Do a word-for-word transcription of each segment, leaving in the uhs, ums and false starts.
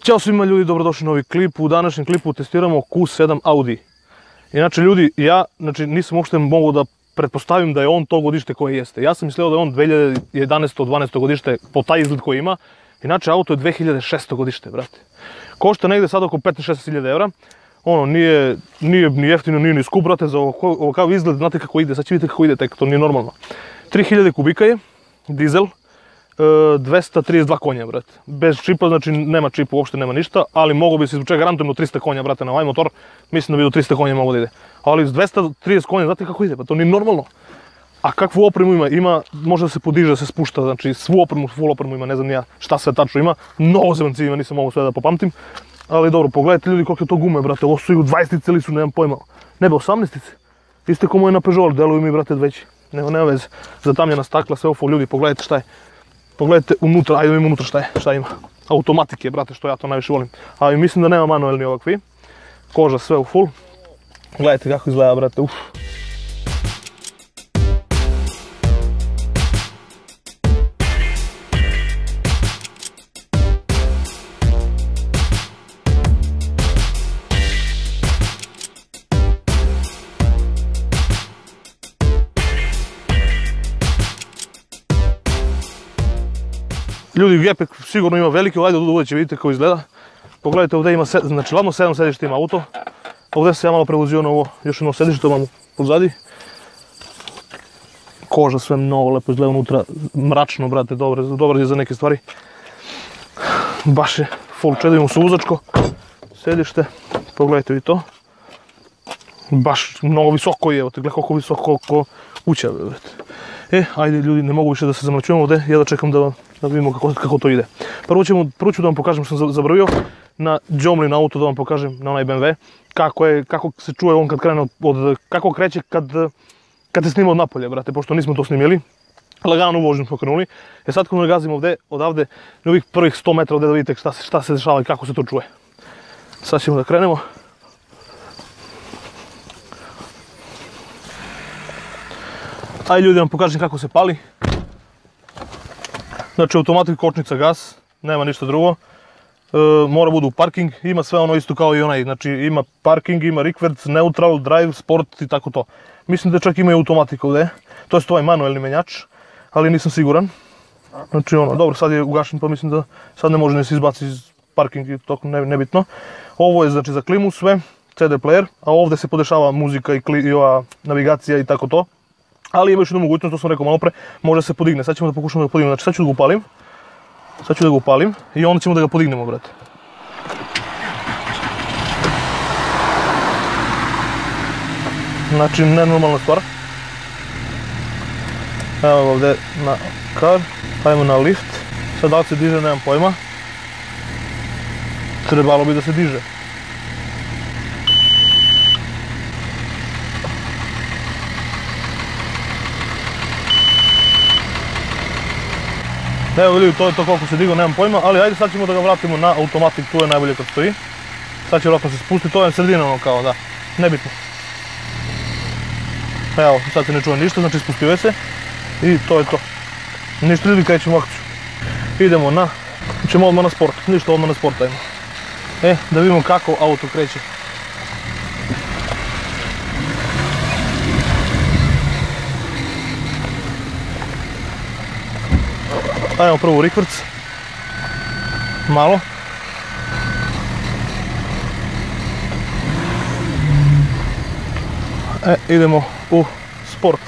Ćao svima ljudi, dobrodošli na novi klip. U današnjem klipu testiramo Q sedam Audi. Inače ljudi, ja znači, nisam uopšte mogao da pretpostavim da je on to godište koje jeste. Ja sam mislio da je on dve hiljade jedanaesto dvanaesto godište po taj izgled koji ima. Inače auto je dve hiljade šesto godište, brate. Košta negde sad oko petnaest šesnaest hiljada evra. Ono, nije, nije ni jeftino, nije ni skup, brate, za ovakav izgled, znate kako ide, sad će vidite kako ide, tek to nije normalno. tri hiljade kubika je, dizel, dvesta trideset dva konja, brate. Bez čipa, znači nema čipa, uopšte nema ništa, ali mogo bi se izvučega garantujemo trista konja, brate, na ovaj motor. Mislim da bi do trista konja mogo da ide. Ali s dvesta trideset konja, znate kako ide, pa to nije normalno. A kakvu opremu ima? Ima, može da se podiže, da se spušta, znači svu opremu, full opremu ima, ne znam ja šta sve tačno ima. Mnogo zemanci ima, nisam mogo sve da popamtim. Ali dobro, pogledajte ljudi koliko je to gume, brate, ovo su i u dvadesetice ili su, nemam pojma. Nebe, osamnaestice. Iste ko moje na Peugeot, deluju mi, brate, veći. Nema, nema veze. Zatamljena stakla, sve ovo, ljudi, pogledajte šta je. Pogledajte unutra, ajde vidimo unutra šta je, šta ima. Automatike, brate, što ja to najviše volim. Ali mislim da nema manuelni ovakvi. Koža sve u full. Gledajte kako izgleda, brate, uff. Ljudi, gepek sigurno ima veliki, ajde ovdje će vidite kako izgleda. Pogledajte, ovdje ima, znači ladno sedam sedišta ima auto. Ovdje se ja malo prevozio na ovo, još jedno sedište, to imamo pozadi. Koža sve mnogo lepo izgleda unutra, mračno, brate, dobar je za neke stvari. Baš je full čedivimo suzačko sedište, pogledajte vi to. Baš mnogo visoko je, evo te, gledaj koliko visoko kuća, brate. E, ajde ljudi, ne mogu više da se zamračujemo ovdje, ja da čekam da, da vidimo kako, kako to ide. Prvo, ćemo, prvo ću da vam pokažem što sam zaboravio, na Jomlin auto da vam pokažem, na onaj B M W, kako, je, kako se čuje on kad krene od, od kako kreće kad, kad se snima od napolja, brate, pošto nismo to snimili. Lagano u vožnju smo krenuli. E sad kad ne gazimo ovdje, odavde, na ovih prvih sto metra ovdje da vidite šta se, šta se dešava i kako se to čuje. Sad ćemo da krenemo. Ajde ljudi, vam pokažem kako se pali. Znači automatik, kočnica, gas, nema ništa drugo. E, mora budu u parking, ima sve ono isto kao i onaj, znači ima parking, ima rikverc, neutral, drive, sport i tako to. Mislim da čak ima i automatik ovdje, to je ovaj manuelni menjač, ali nisam siguran. Znači ono, dobro, sad je ugašen pa mislim da sad ne može ne se izbaci iz parking i to ne, nebitno. Ovo je znači za klimu sve, C D player, a ovdje se podešava muzika i, kli, i ova navigacija i tako to. Ali ima još jednu mogućnost, to sam rekao malo pre, može se podigne. Sad ćemo da pokušamo da ga podignemo. Znači sad ću da ga upalim. Sad ću da ga upalim i onda ćemo da ga podignemo, brate. Znači, nenormalna stvar. Evo ovdje na car, ajmo na lift. Sad da li se diže, nemam pojma. Trebalo bi da se diže. Evo vidite, to je to koliko se digao, nemam pojma, ali ajde sad ćemo da ga vratimo na automatik, tu je najbolje kad stoji. Sad će vratno se spustiti, to je sredina ono kao da, nebitno. Evo, sad se ne čuje ništa, znači spustio je se i to je to. Ništa ljudi, krećemo u akciju. Idemo na, ćemo odmah na sport, ništa odmah na sport ajmo. E, da vidimo kako auto kreće. Ajmo prvo u rikvrc, malo. E, idemo u sport.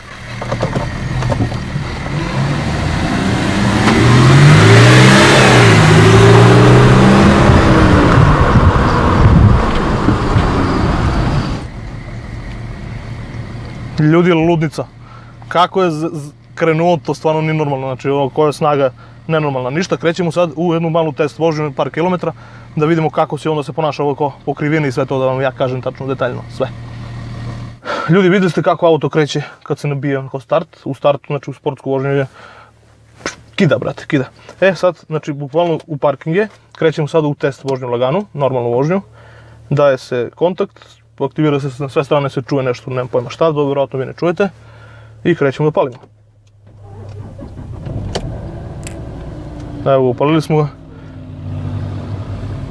Ljudi, ludnica. Kako je krenuo, to stvarno nije normalno, znači ovo koja je snaga nenormalna, ništa, krećemo sad u jednu malu test vožnju par kilometra da vidimo kako se onda se ponaša ovo po krivini i sve to da vam ja kažem tačno detaljno sve. Ljudi, vidjeli ste kako auto kreće kad se nabija kao start, u startu, znači u sportsku vožnju je kida, brate, kida. E sad, znači bukvalno u parking je, krećemo sad u test vožnju laganu, normalnu vožnju, daje se kontakt, aktivira se na sve strane, se čuje nešto, nemam pojma šta, dobro, vjerojatno vi ne čujete i krećemo da palimo. Evo, upalili smo ga.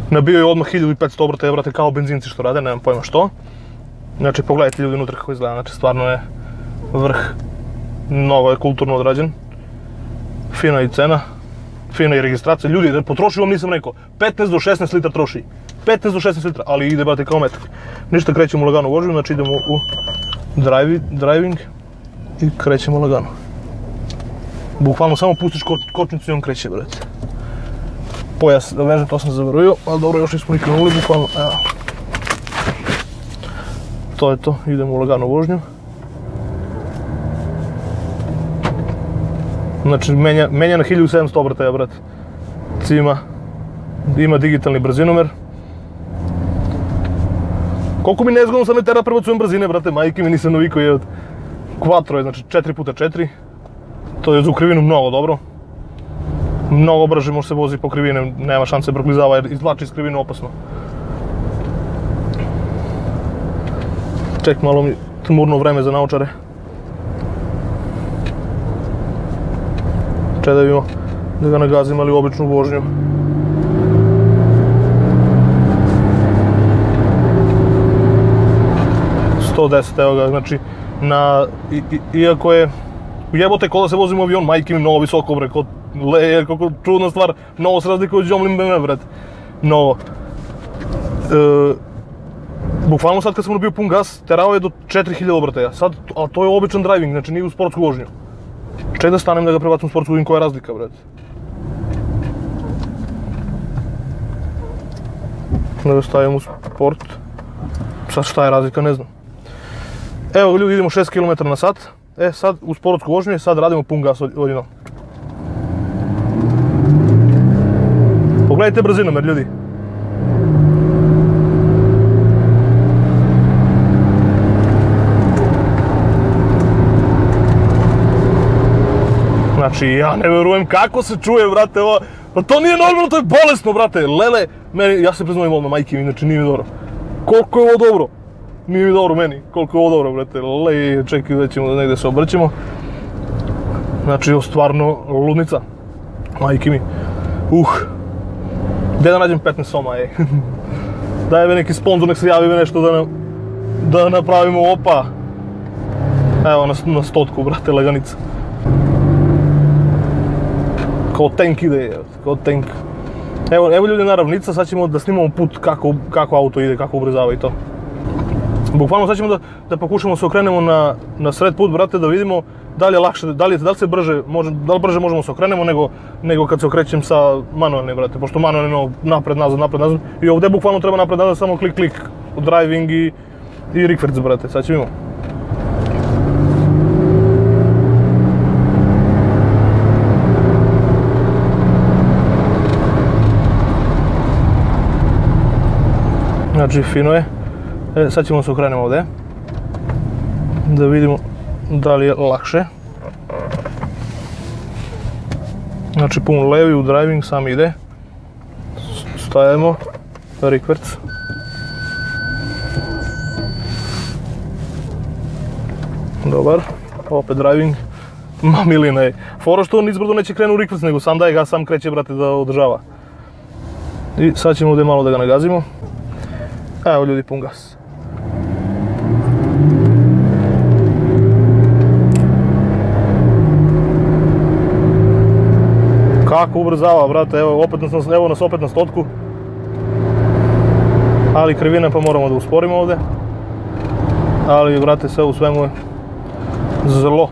Nabio je odmah hiljadu petsto obrtaja, brate, kao benzinci što rade, nemam pojma što. Znači, pogledajte ljudi unutra kako izgleda, znači, stvarno je vrh. Mnogo je kulturno odrađen. Fina i cena, fina i registracija. Ljudi, potroši vam nisam rekao, petnaest do šesnaest litra troši. petnaest do šesnaest litra, ali ide, brate, kao metak. Ništa, krećemo lagano u vožnju, znači idemo u drive, driving i krećemo lagano. Bukvalno samo pustiš kočnicu i on kreće, brate. Pojas da vežem, to sam zavrujio, ali dobro, još nismo ni krenuli, bukvalno, evo. To je to, idemo u lagano vožnju. Znači, menja, menja na hiljadu sedamsto obrtaja, brate. Cima, ima digitalni brzinomer. Koliko mi nezgodno sad me tera prebacujem brzine, brate, majke mi nisam navikao je od Quattro je, znači četiri puta četiri. To je za krivinu mnogo dobro. Mnogo brže može se vozi po krivine, nema šanse proklizava jer izvlači iz krivine opasno. Ček, malo mi tmurno vreme za naočare. Če da vidimo da ga nagazim, ali u običnu vožnju. sto deset, evo ga, znači, na, i, i, iako je, jebote, ko da se vozim u avion, majke mi mnogo visoko, bre, ko, le, kako čudna stvar, mnogo se razlikuje od Jomlim B M W, bret, mnogo. E, bukvalno sad kad sam nabio pun gas, terao je do četiri hiljade obrtaja, sad, a to je običan driving, znači nije u sportsku vožnju. Ček da stanem da ga prebacim u sportsku, vidim koja je razlika, bret. Da ga stavim u sport, sad šta je razlika, ne znam. Evo ljudi, idemo šest kilometara na sat, e sad u sportsku vožnju i sad radimo pun gas odjednom. Pogledajte brzinomer, ljudi. Znači, ja ne verujem kako se čuje, brate, ovo, pa to nije normalno, to je bolesno, brate, lele, meni, ja se priznajem odmah, majke mi, znači nije mi dobro. Koliko je ovo dobro? Nije mi dobro meni, koliko je ovo dobro, brate, lej, čekaj da ćemo da negde se obrćemo. Znači, ovo stvarno ludnica, majke mi, uh, gdje da nađem petnaest soma, ej. Daj me neki sponzor, nek se javi me nešto da, na, da napravimo, opa. Evo, na, na stotku, brate, laganica. Kao tank ide, kao tank. Evo, evo ljudi, naravnica, sad ćemo da snimamo put kako, kako auto ide, kako ubrzava i to. Bukvalno sad ćemo da, da pokušamo da se okrenemo na, na sred put, brate, da vidimo da li je lakše, da li, da li se brže, može, da li brže možemo se okrenemo nego, nego kad se okrećem sa manualne, brate, pošto manualne imamo napred, nazad, napred, nazad. I ovdje bukvalno treba napred, nazad, samo klik, klik, driving i, i rikverc, brate, sad ćemo. Znači, fino je. E, sad ćemo se okrenemo ovdje. Da vidimo da li je lakše. Znači, pun levi u driving, sam ide. Stajemo. Rikverc. Dobar. Opet driving. Ma milina je. Fora što on nizbrdo neće krenu u rikverc, nego sam daje gas, sam kreće, brate, da održava. I sad ćemo ovdje malo da ga nagazimo. Evo ljudi, pun gas. Kako ubrzava, brate, evo, opet nas, evo nas opet na stotku. Ali krivina pa moramo da usporimo ovdje. Ali, brate, sve u svemu je zlo.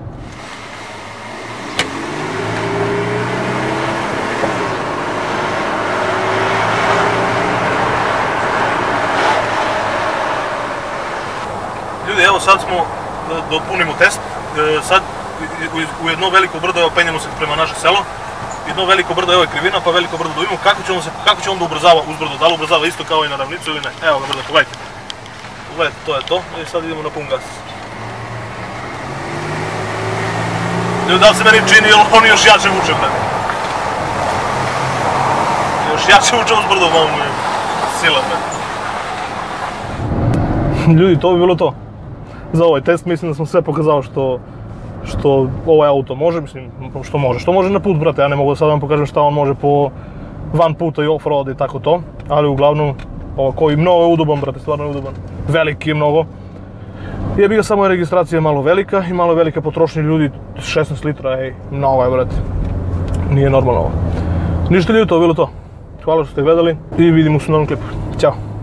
Evo sad smo da dopunimo test, sad u jedno veliko brdo, evo penjemo se prema naše selo, jedno veliko brdo, evo je krivina, pa veliko brdo da vidimo kako će on, se, kako će on da ubrzava uzbrdo, da li ubrzava isto kao i na ravnicu ili ne. Evo ga brdo, pogledajte. Pogledajte, to je to i sad idemo na pun gas. Ljudi, da li se meni čini, jer on još jače vuče, brate. Još jače vuče uzbrdo, malo mu je sila, brate. Ljudi, to bi bilo to. Za ovaj test mislim da sam sve pokazao što, što ovaj auto može, mislim, što može. Što može na put, brate, ja ne mogu da sad vam pokažem šta on može po, van puta i off-road i tako to, ali uglavnom ovako i mnogo je udoban, brate, stvarno je udoban. Veliki je mnogo. Jebi ga, samo je registracija malo velika i malo je velika potrošnja ljudi, šesnaest litra, ej, mnogo je, brate. Nije normalno ovo. Ništa ljudi, to je bilo to. Hvala što ste gledali i vidimo se u novom klipu. Ćao.